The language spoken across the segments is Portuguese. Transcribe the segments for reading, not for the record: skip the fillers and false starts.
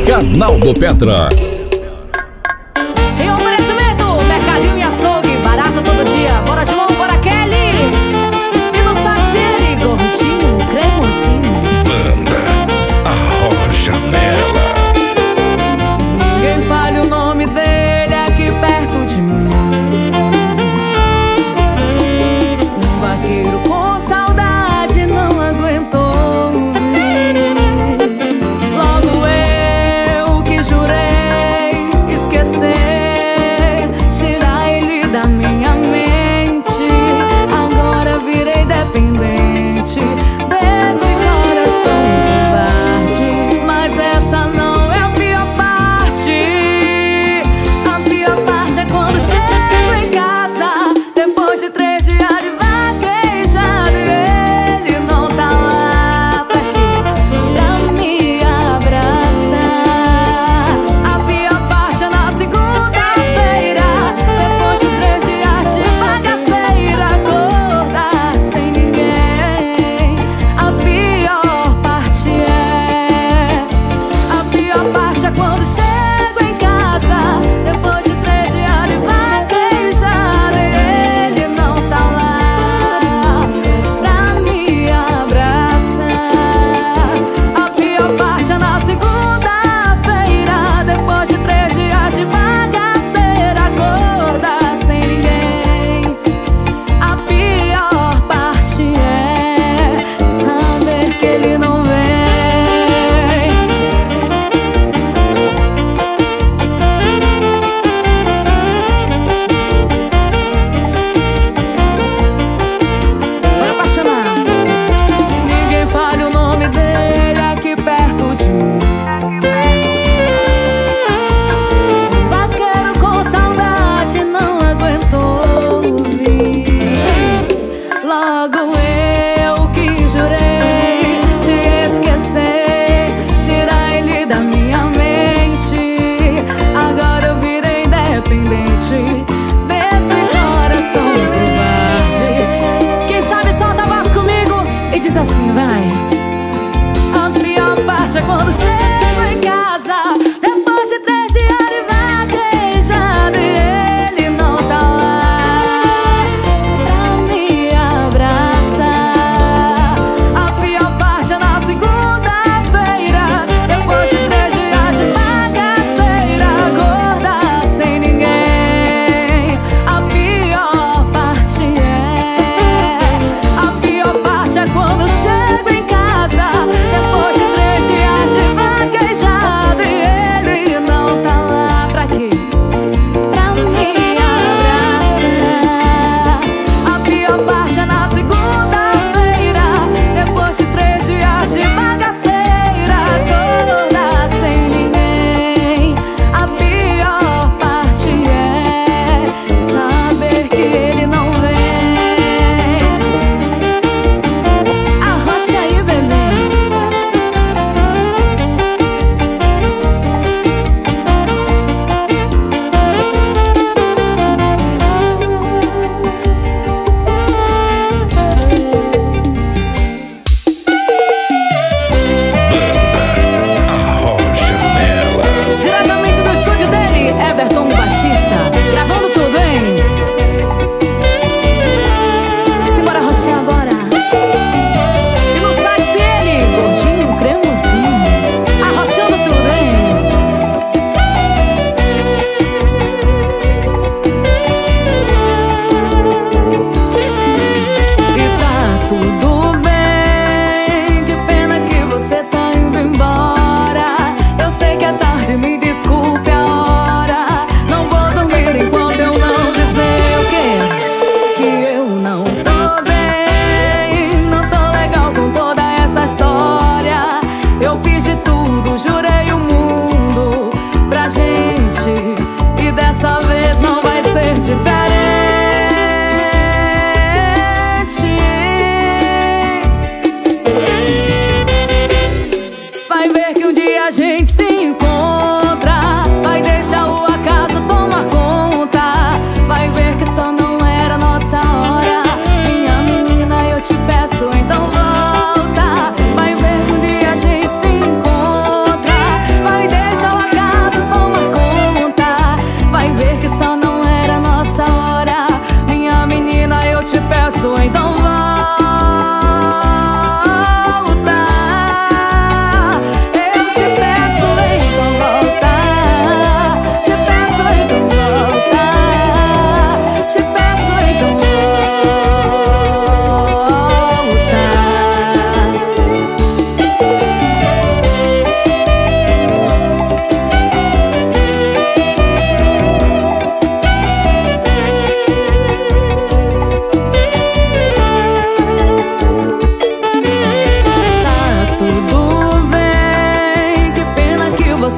Canal do Petra. Em oferecimento, mercadinho e açougue, barato todo dia. Bora João, bora Kelly. E no Sacieri, gordinho, cremosinho. Banda Arrocha Nela. Ninguém fale o nome dele aqui perto de mim. Um vaqueiro com saudade não aguentou. Logo eu que jurei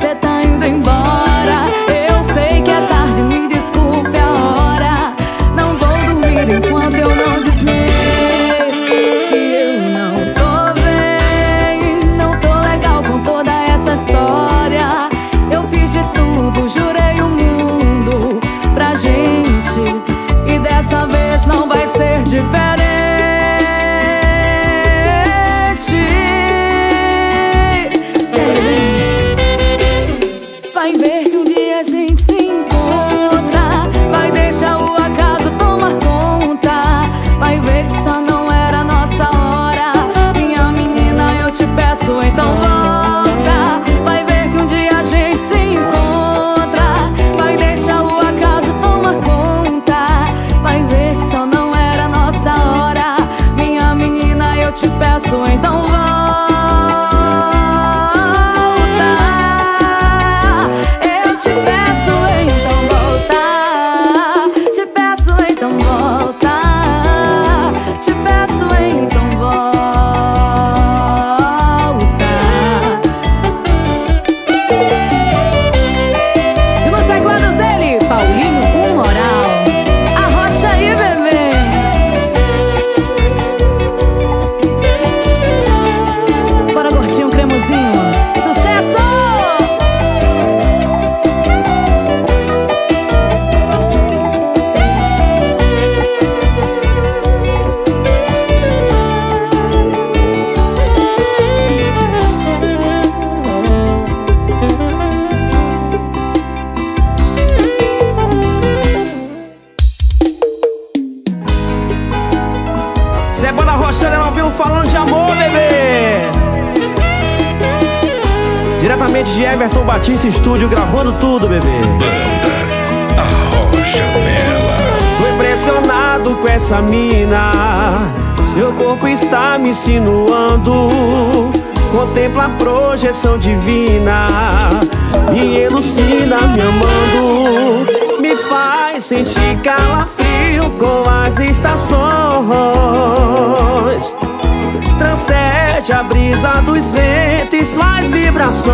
você tá indo embora. Eu sei que é tarde, me desculpe a hora. Não vou dormir enquanto eu não dizer que eu não tô bem, não tô legal com toda essa história. Eu fiz de tudo, jurei o mundo pra gente, e dessa vez não vai ser diferente. Vai ver que um dia a gente se encontra, vai deixar o acaso tomar conta. Vai ver que só não era nossa hora. Minha menina, eu te peço, então volta. Vai ver que um dia a gente se encontra, vai deixar o acaso tomar conta. Vai ver que só não era nossa hora. Minha menina, eu te peço, então volta. Eu te peço, então volta. Te peço, então volta. Te peço, então volta. E nos teclados dele, Paulinho com moral. Arrocha aí, bebê. Bora, gordinho, cremosinho. Sucesso! Zé Bora Rocha, ela ouviu falando de amor, bebê. Diretamente de Everton Batista Estúdio, gravando tudo, bebê. Banda Arrocha Mela. Tô impressionado com essa mina, seu corpo está me insinuando. Contempla a projeção divina, me elucida me amando. Me faz sentir calafrio com as estações. Transcende a brisa dos ventos e suas vibrações.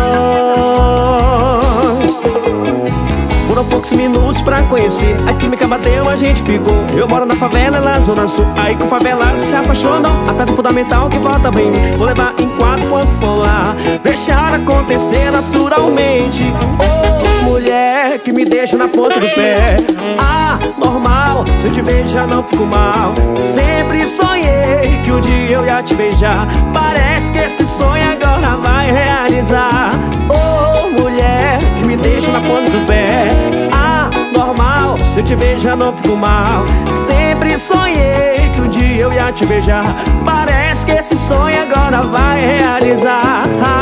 Foram poucos minutos pra conhecer, a química bateu, a gente ficou. Eu moro na favela, lá na Zona Sul, aí com o favelado se apaixonou. A peça fundamental que volta bem, vou levar em quadro quando for lá. Deixar acontecer naturalmente. Oh, mulher que me deixa na ponta do pé. Ah, normal, se eu te beijar não fico mal. Sempre sonhei que um dia eu ia te beijar. Parece que esse sonho agora vai realizar. Oh, mulher que me deixa na ponta do pé. Ah, normal, se eu te beijar não fico mal. Sempre sonhei que um dia eu ia te beijar. Parece que esse sonho agora vai realizar.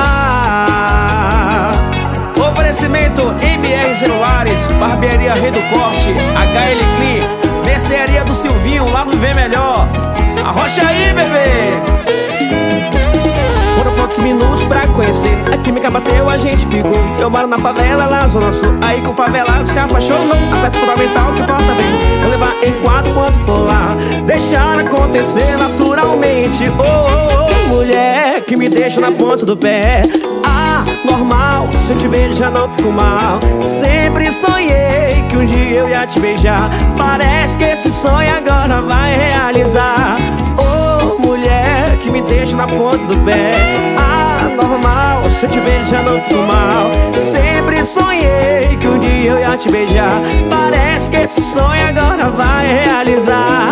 Oferecimento MR Celulares, Barbearia Rei do Corte, HL Clean, Mercearia do Silvinho, lá no Vem Melhor. Arrocha aí, bebê. Foram poucos minutos pra conhecer, a química bateu, a gente ficou. Eu moro na favela, lá na Zona Sul, aí com o favelado se apaixonou. A peça fundamental que importa bem, vou levar em quadro quando for lá. Deixar acontecer naturalmente. Oh, oh, oh, mulher que me deixa na ponta do pé. Ah, normal, se eu te beijar não fico mal. Sempre sonhei que um dia eu ia te beijar. Parece que esse sonho agora vai realizar. Oh, mulher que me deixa na ponta do pé. Ah, normal, se eu te beijar não fico mal. Sempre sonhei que um dia eu ia te beijar. Parece que esse sonho agora vai realizar.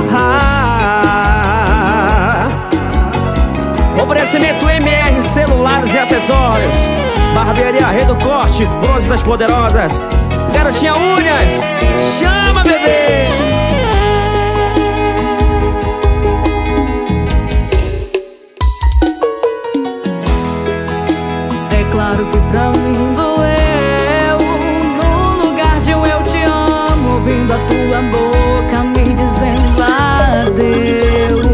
Oferecimento MR Celulares e Acessórios, Barbearia Rei do Corte, Bronzes das Poderosas, Garotinha Unhas, chama, bebê! É claro que pra mim doeu, no lugar de um eu te amo, ouvindo a tua boca me dizendo adeus.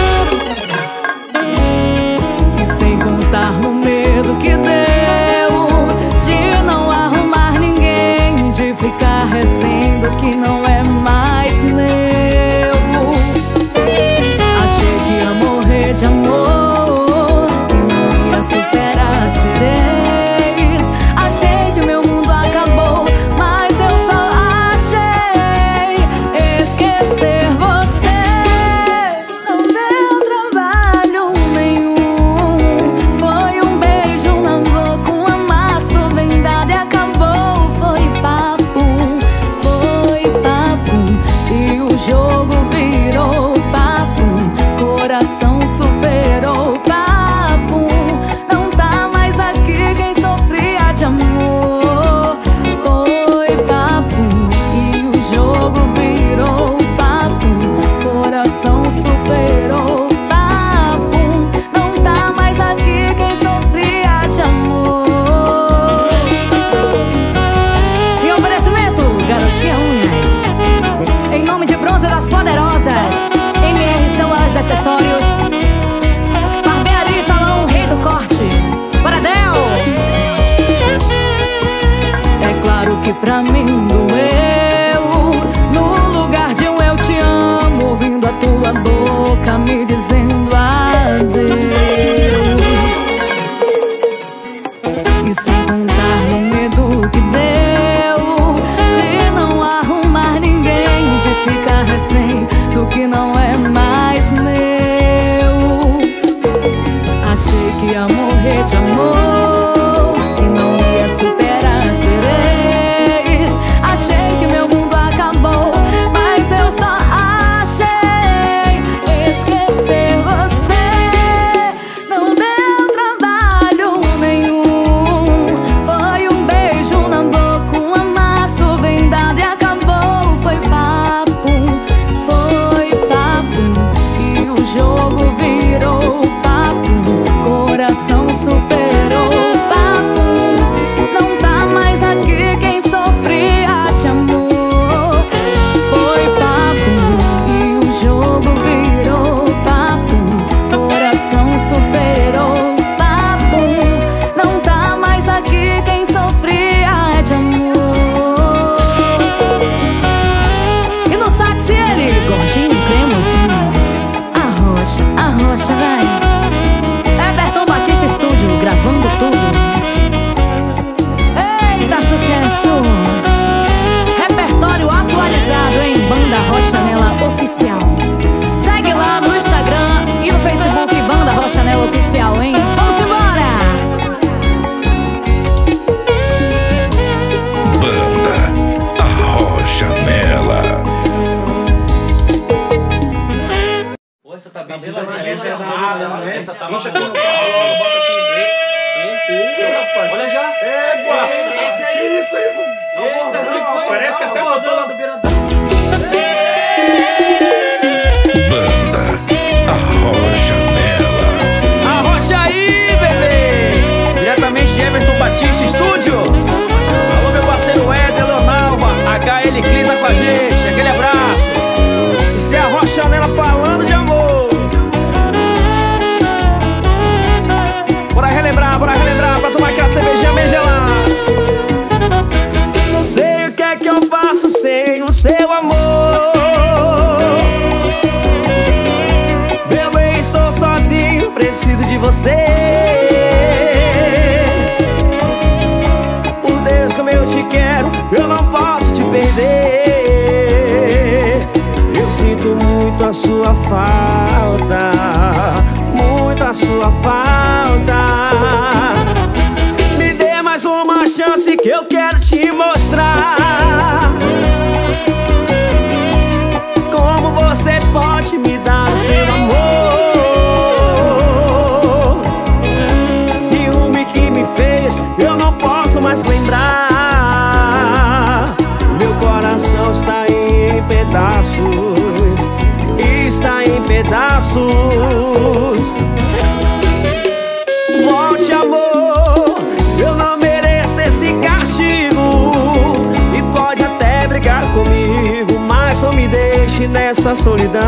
E sem contar no medo que deu de não arrumar ninguém, de ficar refém do que não é mais meu. Achei que ia morrer de amor, que não ia superar sereis. pra mim doeu. No lugar de um eu te amo, ouvindo a tua boca me dizendo adeus. E sem contar no medo que deu de não arrumar ninguém, de ficar refém do que não é mais meu. Achei que ia morrer de amor e não ia superar sereis. Achei que meu mundo acabou, mas eu só achei esquecer você. Não deu trabalho nenhum, foi um beijo na boca, um amasso bem dado e acabou. Foi papo, e o jogo virou papo, coração superou papo. Não tá mais aqui quem sofria de amor. Foi papo e o jogo virou papo, coração superou papo. Não tá mais aqui quem sofria de amor. E no sax ele, gordinho, cremosinho, a rocha, vai. Everton Batista Estúdio, gravando tudo. Eita, sucesso! Repertório atualizado em Banda Rochanela Oficial. Segue lá no Instagram e no Facebook Banda Rochanela Oficial, hein? Vamos embora! Banda Rochanela. Pô, essa tá bem geladinha, né? Essa tava Puxa aqui no boa. carro, bota aqui. Rapaz. Olha já. Que isso aí, mano? Eita, Parece que até botou lá do beirão. Banda Rochanela. Arrocha aí, bebê! Diretamente de Everton Batista Estúdio. Alô, meu parceiro Éder Leonalva, HL Clean tá com a gente. Aquele abraço. Isso é a Rochanela falando de amor. Bora relembrar, pra tomar aquela cervejinha bem gelada. Não sei o que é que eu faço sem o seu amor. Meu bem, estou sozinho, preciso de você. Por Deus, como eu te quero, eu não posso te perder. Eu sinto muito a sua falta, muito a sua falta. Me dê mais uma chance que eu quero te mostrar como você pode me dar o seu amor. Ciúme que me fez, eu não posso mais lembrar. Meu coração está em pedaços, está em pedaços. Volte, amor, eu não mereço esse castigo. E pode até brigar comigo, mas não me deixe nessa solidão.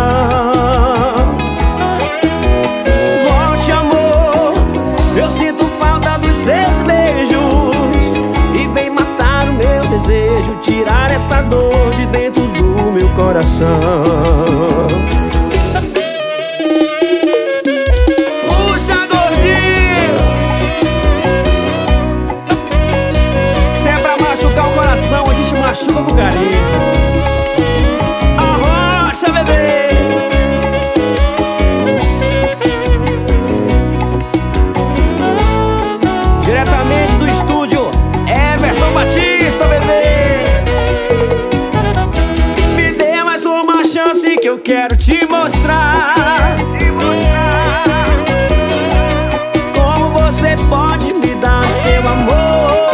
Volte, amor, eu sinto falta dos seus beijos. E vem matar o meu desejo, tirar essa dor de dentro do meu coração. Puxa, gordinho! Se é pra machucar o coração, a gente machuca com carinho. Arrocha, bebê! Diretamente do estúdio Everton Batista, bebê. Me dê mais uma chance que eu quero te mostrar como você pode me dar seu amor.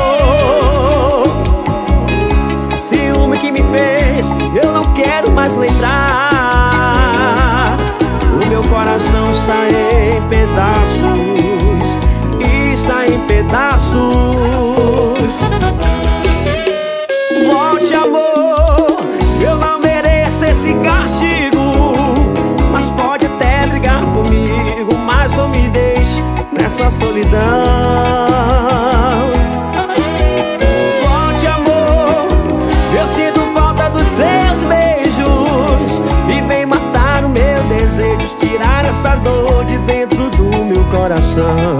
Ciúme que me fez, eu não quero mais lembrar. O meu coração está em pedaços, está em pedaços. Volte, amor, eu não mereço esse castigo. coração.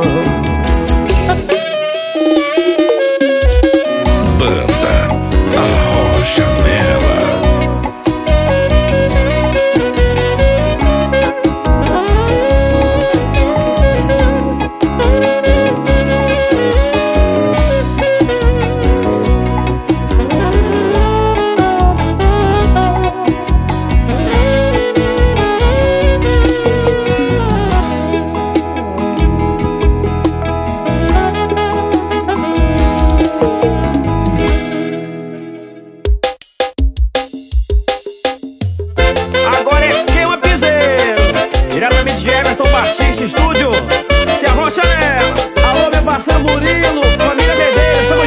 Banda Arrocha Nela. Agora é esquema piseiro, diretamente de Everton Batista Estúdio. Se arrocha nela. Alô, meu parceiro Murilo, família Medeiros, tamo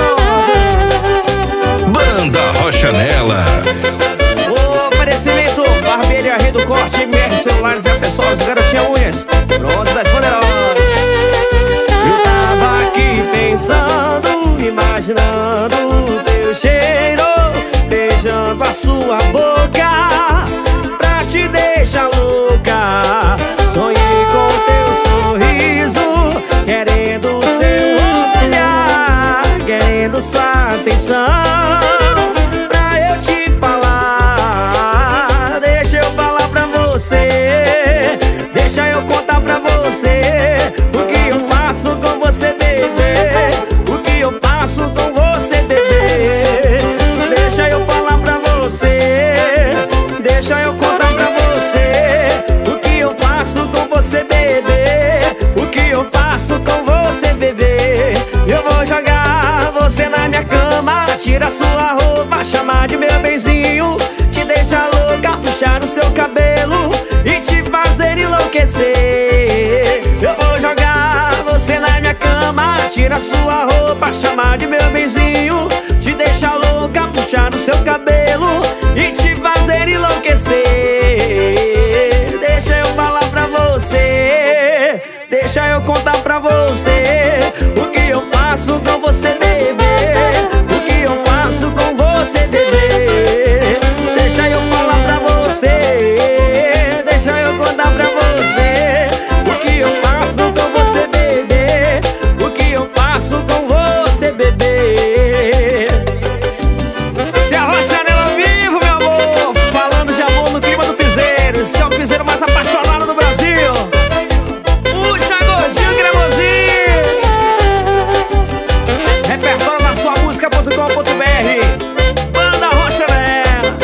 junto. Banda Arrocha Nela. O oferecimento Barbearia Rei do Corte, MR Celulares e Acessórios, Garotinha Unhas, pronto das poderosas. Eu tava aqui pensando, imaginando o teu cheiro, beijando a sua boca pra te deixar louca. Sonhei com teu sorriso, querendo seu olhar, querendo sua atenção, pra eu te falar. Deixa eu falar pra você, deixa eu contar pra você o que eu faço com você, bebê, o que eu faço com você, bebê. Deixa eu falar pra você, deixa eu contar pra você o que eu faço com você, bebê, o que eu faço com você, bebê. Eu vou jogar você na minha cama, tira sua roupa, chamar de meu benzinho, te deixar louca, puxar no seu cabelo e te fazer enlouquecer. Eu vou jogar você na minha cama, tira sua roupa, chamar de meu benzinho, te deixar louca, puxar no seu cabelo e te fazer enlouquecer. Deixa eu falar pra você, deixa eu contar pra você o que eu faço com você, bebê, o que eu faço com você, bebê. Deixa eu falar pra você, deixa eu contar pra você o que eu faço com você, bebê, o que eu faço com você, bebê. Se arrocha nela ao vivo, meu amor, falando de amor no clima do piseiro. Esse é o piseiro mais apaixonado do Brasil. Puxa, gordinho cremosinho. Repertório na sua música.com.br. Banda Arrocha Nela.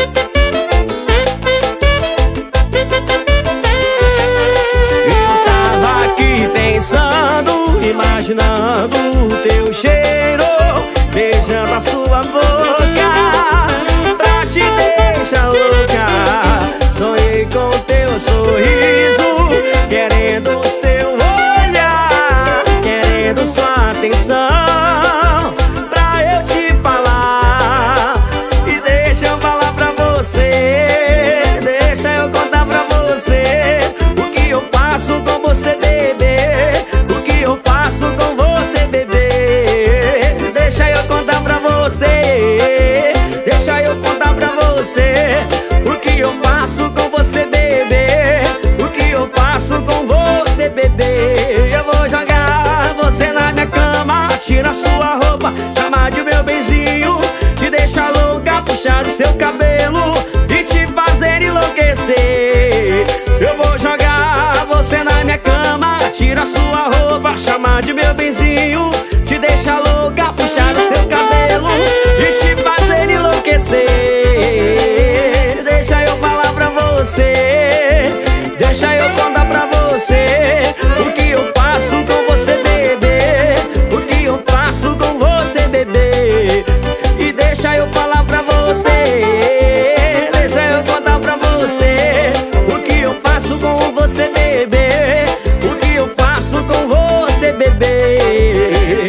Eu tava aqui pensando, imaginando o teu cheiro, beijando a sua boca pra te deixar louca. Sonhei com teu sorriso, querendo seu olhar, querendo sua atenção, pra eu te falar. E deixa eu falar pra você, deixa eu contar pra você o que eu faço com você, bebê, o que eu faço com você, bebê. Deixa eu contar pra você, deixa eu contar pra você o que eu faço com você, bebê, o que eu faço com você, bebê. Eu vou jogar você na minha cama, tira sua roupa, chamar de meu benzinho, te deixar louca, puxar o seu cabelo e te fazer enlouquecer. Eu vou jogar você na minha cama, tira sua roupa, chamar de meu benzinho, te deixar louca, puxar o seu cabelo e te fazer enlouquecer. Deixa eu falar pra você, deixa eu contar pra você o que eu faço com você, bebê, o que eu faço com você, bebê. E deixa eu falar pra você, deixa eu contar pra você o que eu faço com você, bebê, o que eu faço com você, bebê.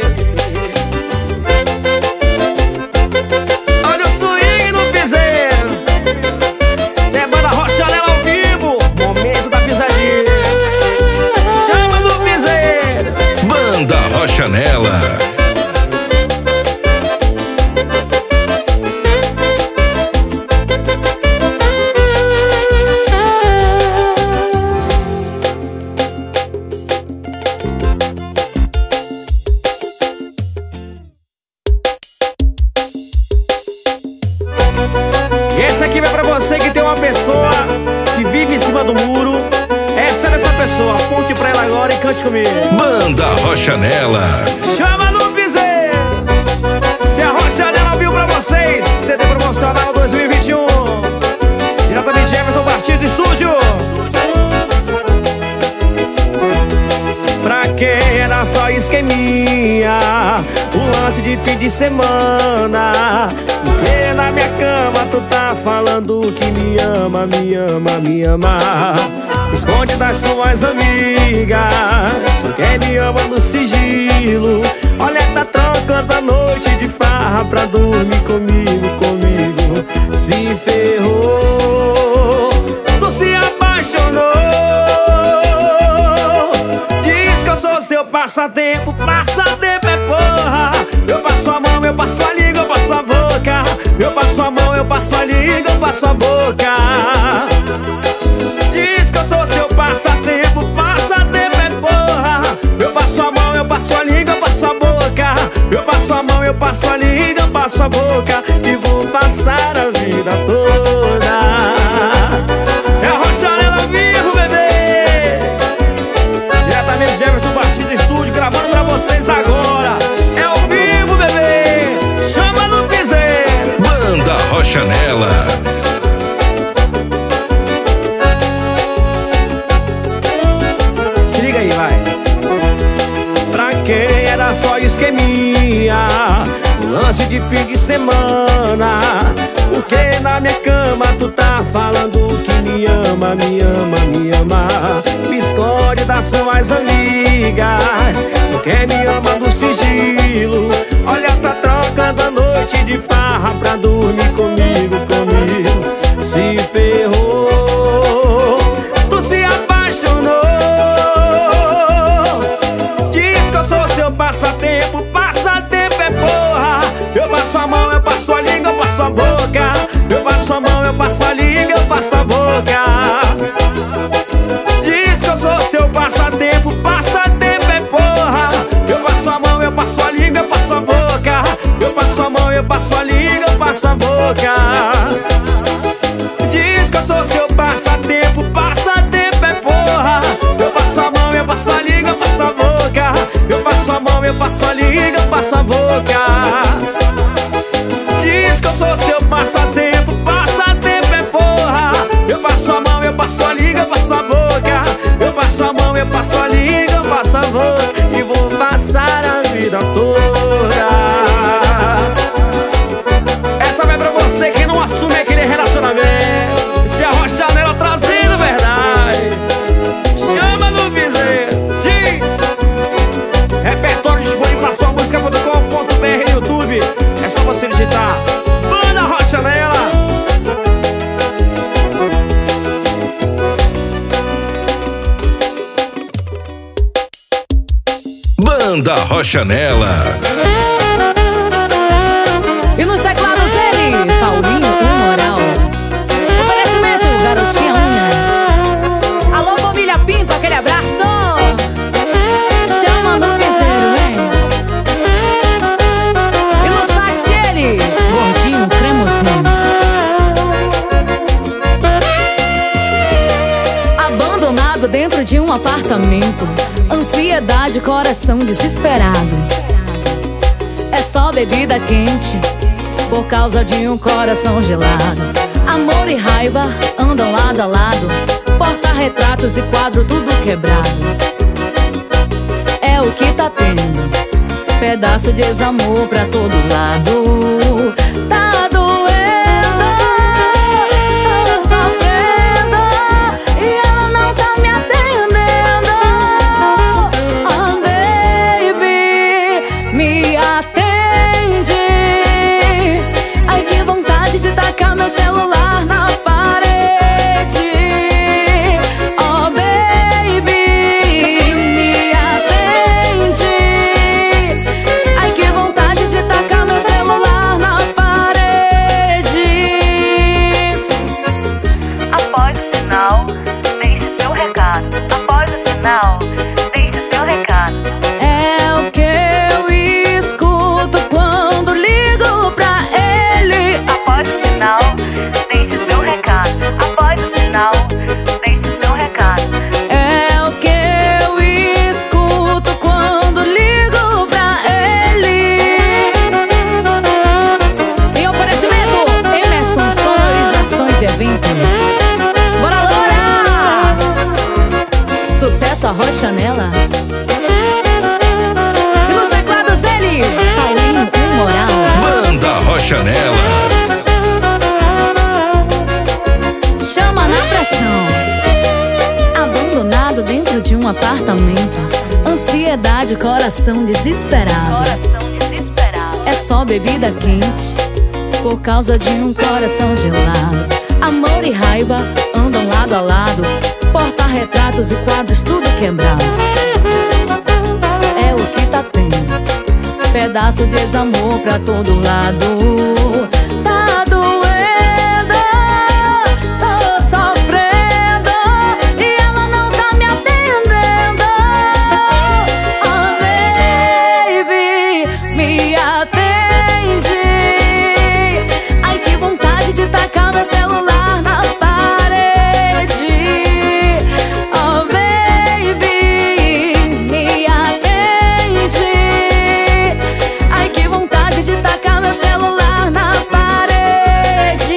Olha o swing no piseiro, cê é Banda Arrocha Nela ao vivo. aqui vai pra você que tem uma pessoa que vive em cima do muro. Essa é essa pessoa, aponte pra ela agora e cante comigo. Banda Rochanela. Chama no piseiro. Se a Rochanela viu pra vocês, CD promocional 2021. Diretamente de Everton Partido Estúdio. Pra quem era só esqueminha, um lance de fim de semana. Porque na minha cama tu tá falando que me ama, me ama, me ama. Esconde das suas amigas, só quem me ama no sigilo. Olha, tá trocando a noite de farra pra dormir comigo, comigo. Se ferrou, tu se apaixonou. Diz que eu sou seu passatempo, passatempo é porra. Eu passo a mão, eu passo a língua, eu passo a boca. Eu passo a mão, eu passo a língua, eu passo a boca. Diz que eu sou seu passatempo, passatempo é porra. Eu passo a mão, eu passo a língua, eu passo a boca. Eu passo a mão, eu passo a língua, eu passo a boca. E vou passar a vida toda. É a Rochanela vivo, bebê. Diretamente de Everton Partido Estúdio, gravando pra vocês agora. É ao vivo, bebê. Chama no piseiro. Banda Rochanela. Só esqueminha, um lance de fim de semana. Porque na minha cama tu tá falando que me ama, me ama, me ama. Me esconde das suas amigas, só quem me ama no sigilo. Olha, tá trocando a noite de farra pra dormir comigo, comigo. Se ferrou, tu se apaixonou. Passatempo, passatempo é porra. Eu passo a mão, eu passo a língua, eu passo a boca. Eu passo a mão, eu passo a língua, eu passo a boca. Diz que eu sou seu passatempo, passatempo é porra. Eu passo a mão, eu passo a língua, eu passo a boca. Eu passo a mão, eu passo a língua, eu passo a boca. Diz que eu sou seu passatempo, passatempo é porra. Eu passo a mão, eu passo a língua, eu passo a boca. Eu passo a mão, eu passo a língua, eu passo a boca. Diz que eu sou seu passatempo, passatempo é porra. Eu passo a mão, eu passo a língua, eu passo a boca. Eu passo a mão, eu passo a língua, eu passo a boca. E vou passar a vida toda. Essa vai pra você que não assume aquele relacionamento. Se a Rochanela trazendo verdade. Chama no piseiro. Repertório disponível pra sua música.com.br no YouTube. É só você digitar Banda Rochanela. Banda Rochanela. E nos teclados dele, Paulinho, o Moral. Oferecimento, Garotinha Unhas. Alô, família Pinto, aquele abraço. Chama no piseiro, hein? E no sax ele, Gordinho Cremosinho. Abandonado dentro de um apartamento. Ansiedade, coração desesperado. É só bebida quente por causa de um coração gelado. Amor e raiva andam lado a lado. Porta-retratos e quadro tudo quebrado. É o que tá tendo, pedaço de desamor pra todo lado. Tá doendo, tô sofrendo e ela não tá me atendendo. Oh baby, me atende. Ai, que vontade de tacar meu celular na parede. Oh baby, me atende. Ai, que vontade de tacar meu celular na parede. Após o sinal, deixe seu recado. Após o sinal, deixe seu recado. É o que eu escuto quando ligo pra ele. Após o sinal, deixe Rochanela. Chama na pressão. Abandonado dentro de um apartamento. Ansiedade, coração desesperado. É só bebida quente por causa de um coração gelado. Amor e raiva andam lado a lado. Porta-retratos e quadros tudo quebrado. É o que tá tendo. Pedaço de desamor pra todo lado. Tá doendo, tô sofrendo e ela não tá me atendendo. Oh baby, me atende. Ai que vontade de tacar meu celular na parede. Oh baby, me atende. Ai que vontade de tacar meu celular na parede.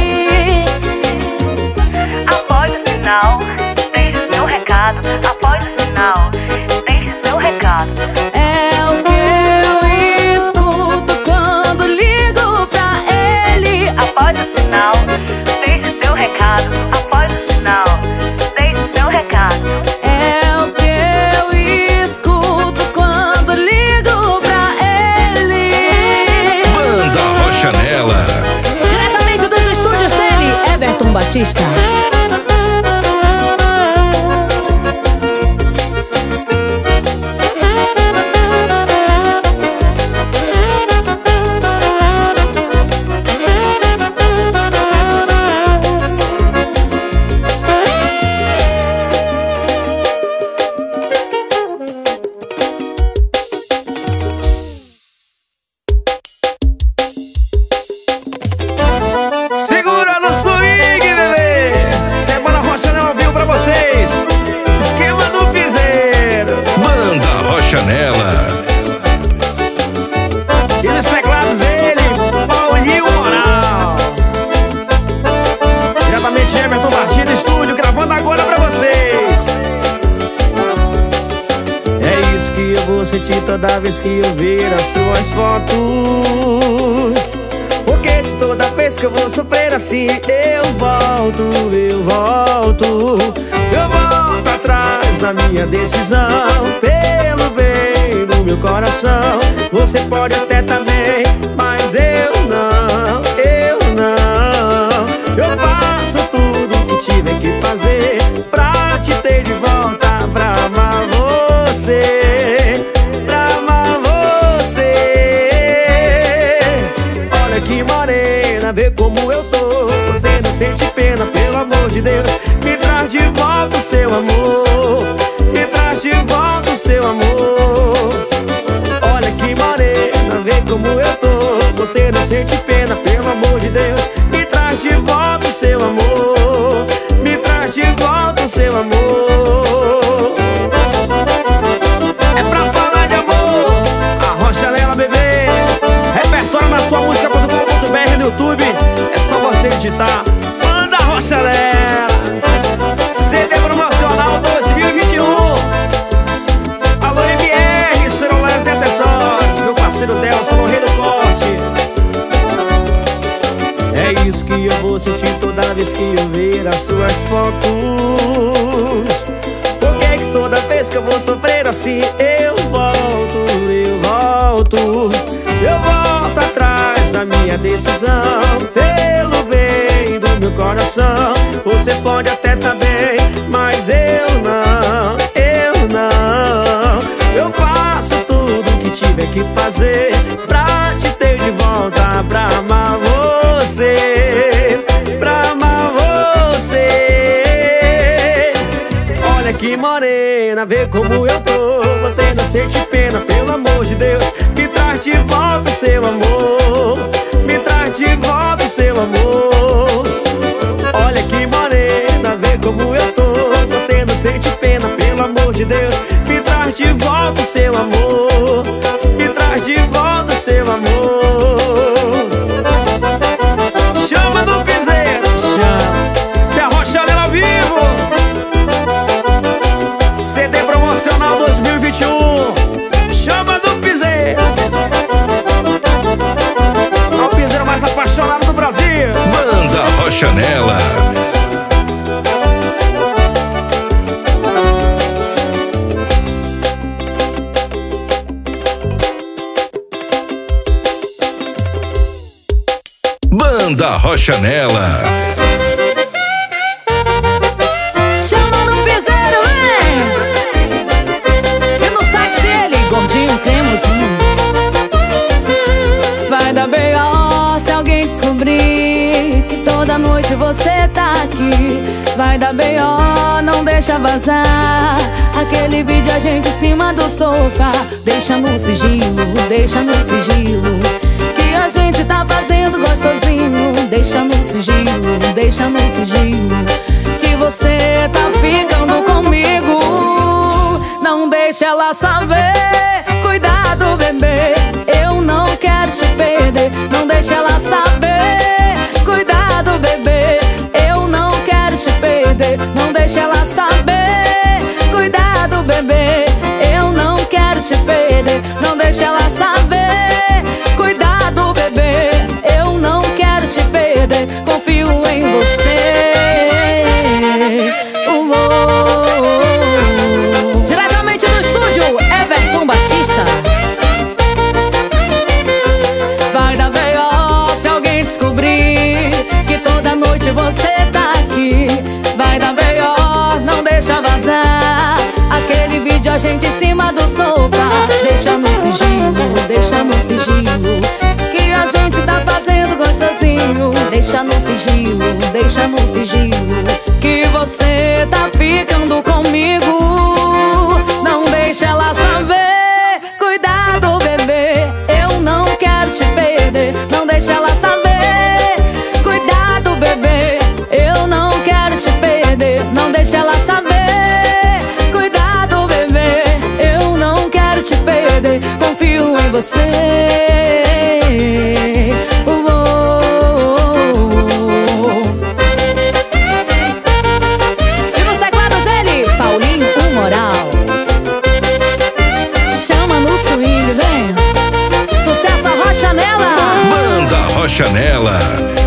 Após o sinal, deixe seu recado. Após o sinal, deixe seu recado. É o que eu escuto quando ligo pra ele. Após o sinal, deixe seu recado. Após o sinal, deixe seu recado. É o que eu escuto quando ligo pra ele. Banda Rochanela. Diretamente dos estúdios dele, Everton Batista. Segura no swing, bebê. Semana Rochanela viu pra vocês. Esquema do piseiro. Banda Rochanela. E nos teclados ele, Paulinho Moral. Diretamente Everton Batista, estúdio, gravando agora pra vocês. É isso que eu vou sentir toda vez que eu ver as suas fotos. Porque de toda vez que eu vou sofrer assim, eu volto. Eu volto atrás da minha decisão. Pelo bem do meu coração. Você pode até também, mas eu não. Eu faço tudo o que tiver que fazer pra te ter de volta, pra amar você, pra amar você. Olha que morena, vê como eu tô. Você não sente pena, pelo amor de Deus. Me traz de volta o seu amor. Me traz de volta o seu amor. Olha que morena, vê como eu tô. Você não sente pena, pelo amor de Deus. Me traz de volta o seu amor. Me traz de volta o seu amor. É pra falar de amor, a Rochanela, bebê. Repertório na sua música.com.br no YouTube. É só você digitar Banda Rochanela. CD promocional 2021. Alô MR, celulares e acessórios. Meu parceiro Delson, no Rei do Corte. É isso que eu vou sentir toda vez que eu ver as suas fotos. Porque que toda vez que eu vou sofrer assim, eu volto. Eu volto atrás da minha decisão. Pelo bem do meu coração. Você pode até também, mas eu não. Eu faço tudo o que tiver que fazer pra te ter de volta, pra amar você, pra amar você. Olha que morena, vê como eu tô. Você não sente pena, pelo amor de Deus. Me traz de volta o seu amor. Me traz de volta o seu amor. Olha que morena, vê como eu tô. Você não sente pena, pelo amor de Deus. Me traz de volta o seu amor. Me traz de volta o seu amor. Chama do piseiro, chama. Se a Rochanela ao vivo. CD promocional 2021. Chama do piseiro. Ó o piseiro Rochanela. Banda Rochanela. Chama no piseiro, vem! E no sax ele, gordinho, cremosinho. Vai dar B.O. se alguém descobrir que toda noite você tá aqui. Vai dar B.O., não deixa vazar aquele vídeo a gente em cima do sofá. Deixa no sigilo, deixa no sigilo, que a gente tá fazendo gostosinho. Deixa no sigilo, deixa no sigilo, que você tá ficando comigo. Não deixa ela saber, cuidado bebê, eu não quero te perder. Não deixa ela saber, cuidado bebê, eu não quero te perder. Não deixa ela saber, cuidado bebê, eu não quero te perder. Não deixa ela saber, cuidado bebê, eu não quero te perder. Confio em você. Diretamente do estúdio, Everton Batista. Vai dar B.O. se alguém descobrir que toda noite você tá aqui. Vai dar B.O., não deixa vazar aquele vídeo a gente em cima do sofá. Deixa no sigilo, deixa no sigilo, que a gente tá fazendo gostosinho. Deixa no sigilo, deixa no sigilo, que você tá ficando comigo. Não deixa ela saber, cuidado bebê, eu não quero te perder. Não deixa ela saber, cuidado bebê, eu não quero te perder. Não deixa ela saber, cuidado bebê, eu não quero te perder. Confio em você. E nos teclados ele, Paulinho, o Moral. Chama no swing, vem. Sucesso a Rochanela. Banda Rochanela.